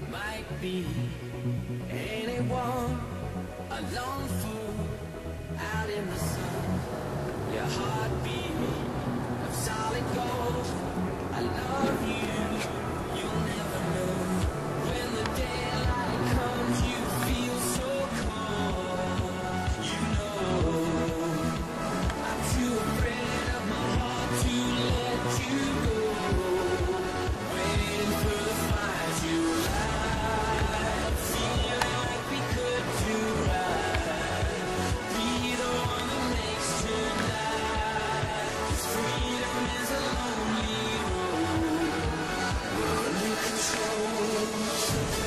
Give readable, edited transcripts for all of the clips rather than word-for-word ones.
might be anyone, a lone fool out in the sun. Your heartbeat of solid gold. I love you, you'll never know. When the daylight comes, you feel so cold. You know, I'm too afraid of my heart to let you go. Waiting for the fires you light, feeling like we could do right. Be the one that makes tonight. 'Cause freedom is a lonely road. We're under control.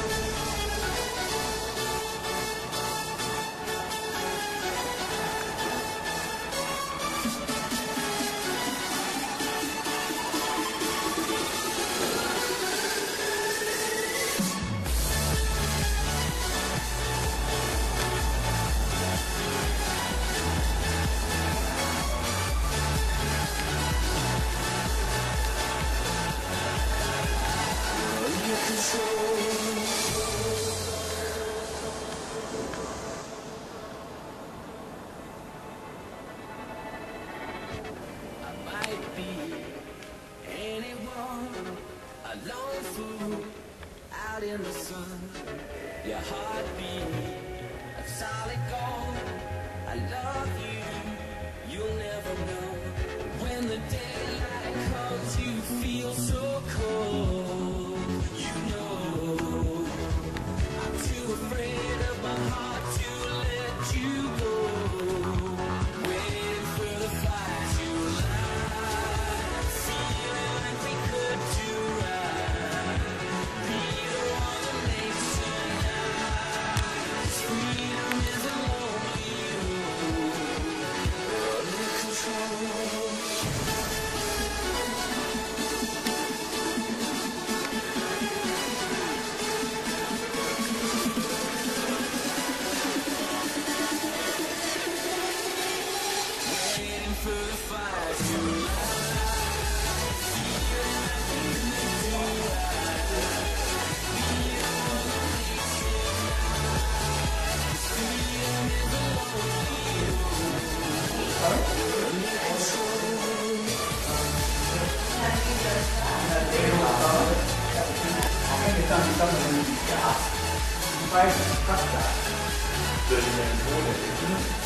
I might be anyone, a lone fool out in the sun. Your heartbeat of solid gold. I love you, you'll never know. When the daylight comes, you feel so cold. You know, I'm too afraid of my heart to let you go. Waiting for the fires you light, feeling like we could do right. Be the one that makes tonight. 'Cause freedom is a lonely road. We're under control. Waiting for the fires you light, feeling like we could do right. Be the one that makes tonight. 'Cause freedom is a lonely road. We're under control. Fai fatta del